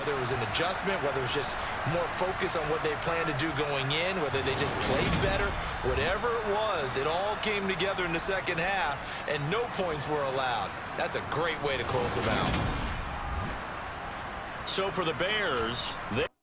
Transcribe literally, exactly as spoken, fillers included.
whether it was an adjustment, whether it was just more focus on what they planned to do going in, whether they just played better, whatever it was, it all came together in the second half, and no points were allowed. That's a great way to close them out. So for the Bears, they